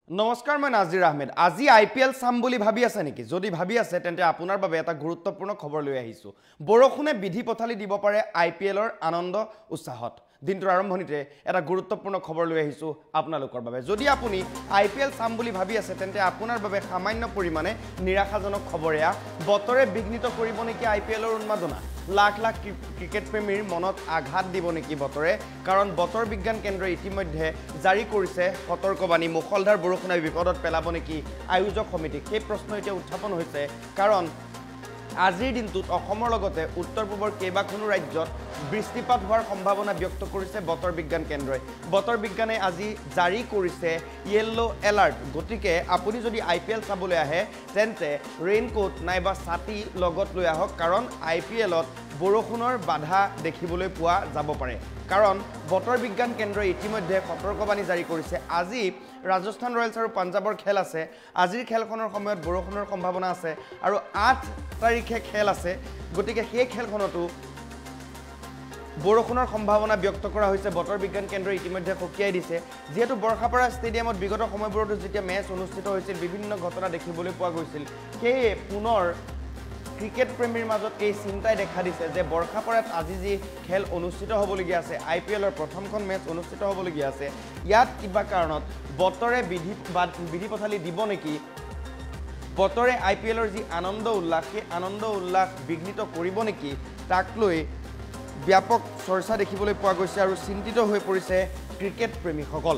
নমস্কাৰ মই নাজিৰ আহমেদ আজি আইপিএল চাম বুলি ভাবি আছে নেকি যদি ভাবি আছে তেন্তে আপোনাৰ বাবে এটা গুৰুত্বপূৰ্ণ খবৰ লৈ আহিছো বৰখুনে বিধি পথালি দিব পাৰে আইপিএলৰ আনন্দ উৎসাহত দিনটোৰ আৰম্ভণিতে এটা গুৰুত্বপূৰ্ণ খবৰ লৈ আহিছো আপোনালোকৰ বাবে যদি আপুনি আইপিএল চাম বুলি ভাবি আছে তেন্তে আপোনাৰ বাবে সামান্য পৰিমাণে নিৰাশাজনক খবৰ এয়া বতৰে বিঘ্নিত কৰিব নেকি আইপিএলৰ উন্মাদনা লাখ লাখ ক্ৰিকেট প্ৰেমীৰ মনত আঘাত দিব নেকি বতৰে কাৰণ বতৰ বিজ্ঞান কেন্দ্ৰই ইতিমধ্যে জাৰি কৰিছে সতৰ্কবাণী মুখলধাৰ বৰষুণে বিপদত পেলাব নেকি আয়োজক সমিতি সেই প্ৰশ্ন এতিয়া উত্থাপন হৈছে কাৰণ আজিৰ দিনটোত অসমৰ লগতে উত্তৰ পূবৰ কেইবাখনো ৰাজ্যত বৃষ্টিপাত হোৱাৰ সম্ভাৱনা ব্যক্ত কৰিছে বতৰ বিজ্ঞান কেন্দ্ৰই বতৰ বিজ্ঞানে আজি জাৰি কৰিছে ইয়েলো এলাৰ্ট গতিকে আপুনি যদি আইপিএল চাবলৈ আহে তেন্তে ৰেইনকোট নাইবা ছাতি লগত লৈ আহক কাৰণ আইপিএলত বৰষুণৰ বাধা দেখিবলৈ পোৱা যাব পাৰে কাৰণ বতৰ বিজ্ঞান কেন্দ্ৰই ইতিমধ্যে সতৰ্কবাণী জাৰি কৰিছে আজি ৰাজস্থান ৰয়েলছ আৰু পাঞ্জাবৰ খেল আছে আজিৰ খেলখনৰ সময়ত বৰষুণৰ সম্ভাৱনা আছে আৰু ৮ তাৰিখে খেল আছে গতিকে সেই খেলখনতো বৰষুণৰ সম্ভাৱনা ব্যক্ত কৰা হৈছে বতৰ বিজ্ঞান কেন্দ্ৰই ইতিমধ্যে সকীয়াই দিছে যেহেতু বৰখাপাৰা ষ্টেডিয়ামত বিগত সময়বোৰতো যেতিয়া মেচ অনুষ্ঠিত হৈছিল বিভিন্ন ঘটনা দেখিবলৈ পোৱা গৈছিল সেয়ে পুনৰ ক্ৰিকেট প্ৰেমীৰ মাজত এই চিন্তাই দেখা দিছে যে বৰখাপাৰাত আজি যি খেল অনুষ্ঠিত হ'বলগীয়া আছে আইপিএলৰ প্ৰথমখন মেচ অনুষ্ঠিত হ'বলগীয়া আছে ইয়াত কিবা কাৰণত বতৰে বিধি পথালি দিব নেকি বতৰে আইপিএলৰ যি আনন্দ উল্লাস সেই আনন্দ উল্লাস বিঘ্নিত কৰিব নেকি তাক লৈ ব্যাপক চৰ্চা দেখিবলৈ পোৱা গৈছে আৰু চিন্তিত হৈ পৰিছে ক্ৰিকেট প্ৰেমীসকল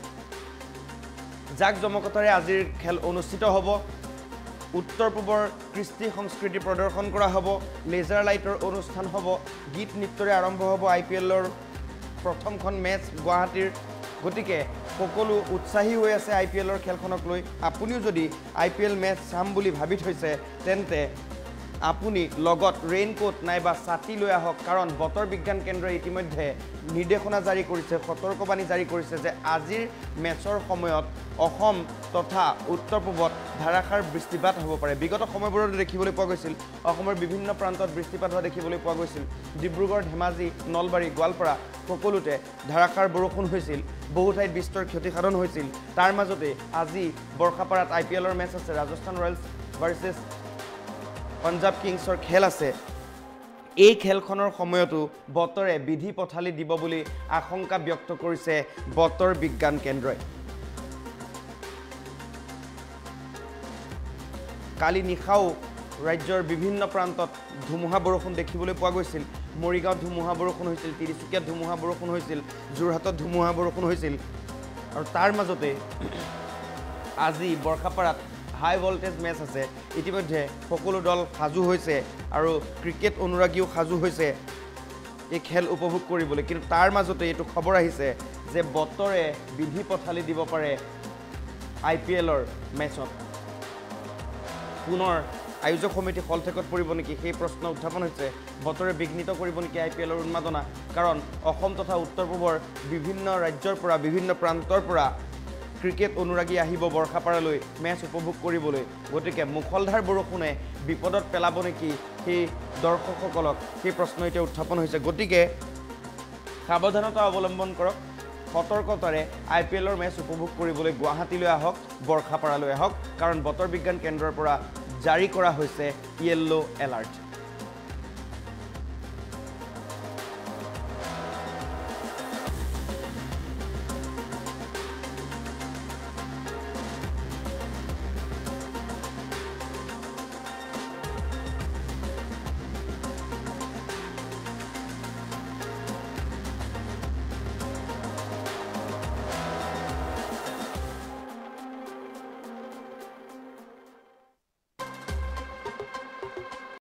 জাক জমকতাৰে আজিৰ খেল অনুষ্ঠিত হ'ব উত্তৰ পূবৰ কৃষ্টি সংস্কৃতি প্ৰদৰ্শন কৰা হ'ব লেজাৰ লাইটৰ অনুষ্ঠান হ'ব গীত নৃত্যৰে আৰম্ভ হ'ব আইপিএলৰ প্ৰথমখন মেচ গুৱাহাটীৰ গতিকে সকলো উৎসাহী হৈ আছে আইপিএলৰ খেলখনক লৈ আপুনিও যদি আইপিএল মেচ চাম বুলি ভাবি থৈছে তেন্তে আপুনি লগত ৰেইনকোট নাইবা ছাতি লৈ আহক কাৰণ বতৰ বিজ্ঞান কেন্দ্ৰই ইতিমধ্যে নিৰ্দেশনা জাৰি কৰিছে সতৰ্কবাণী জাৰি কৰিছে যে আজিৰ মেচৰ সময়ত অসম তথা উত্তৰ পূবত ধাৰাসাৰ বৃষ্টিপাত হ'ব পাৰে বিগত সময়বোৰত দেখিবলৈ পোৱা গৈছিল অসমৰ বিভিন্ন প্ৰান্তত বৃষ্টিপাত হোৱা দেখিবলৈ পোৱা গৈছিল ডিব্ৰুগড় ধেমাজি নলবাৰী গোৱালপাৰা সকলোতে ধাৰাসাৰ বৰষুণ হৈছিল বহু ঠাইত বিস্তৰ ক্ষতিসাধন হৈছিল তাৰ মাজতে আজি বৰখাপাৰাত আইপিএলৰ মেচ আছে ৰাজস্থান ৰয়েলছ ভাৰ্চেছ পাঞ্জাব কিংছৰ খেল আছে এই খেলখনৰ সময়তো বতৰে বিধি পথালি দিব বুলি আশংকা ব্যক্ত কৰিছে বতৰ বিজ্ঞান কেন্দ্ৰই কালি নিশাও ৰাজ্যৰ বিভিন্ন প্ৰান্তত ধুমুহা বৰষুণ দেখিবলৈ পোৱা গৈছিল মৰিগাঁৱত ধুমুহা বৰষুণ হৈছিল তিনিচুকীয়াত ধুমুহা বৰষুণ হৈছিল যোৰহাটত ধুমুহা বৰষুণ হৈছিল আৰু তাৰ মাজতে আজি বৰখাপাৰাত হাই ভল্টেজ মেচ আছে ইতিমধ্যে সকলো দল সাজু হৈছে আৰু ক্ৰিকেট অনুৰাগীও সাজু হৈছে এই খেল উপভোগ কৰিবলৈ কিন্তু তাৰ মাজতে এইটো খবৰ আহিছে যে বতৰে বিধি পথালি দিব পাৰে আইপিএলৰ মেচত পুনৰ আয়োজক সমিতি হলঠেকত পৰিব নেকি সেই প্ৰশ্ন উত্থাপন হৈছে বতৰে বিঘ্নিত কৰিব নেকি আইপিএলৰ উন্মাদনা কাৰণ অসম তথা উত্তৰ পূবৰ বিভিন্ন ৰাজ্যৰ পৰা বিভিন্ন প্ৰান্তৰ পৰা ক্ৰিকেট অনুৰাগী আহিব বৰখাপাৰালৈ মেচ উপভোগ কৰিবলৈ গতিকে মুখলধাৰ বৰষুণে বিপদত পেলাব নেকি সেই দৰ্শকসকলক সেই প্ৰশ্ন এতিয়া উত্থাপন হৈছে গতিকে সাৱধানতা অৱলম্বন কৰক সতৰ্কতাৰে আইপিএলৰ মেচ উপভোগ কৰিবলৈ গুৱাহাটীলৈ আহক বৰখাপাৰালৈ আহক কাৰণ বতৰ বিজ্ঞান কেন্দ্ৰৰ পৰা জাৰি কৰা হৈছে ইয়েলো এলাৰ্ট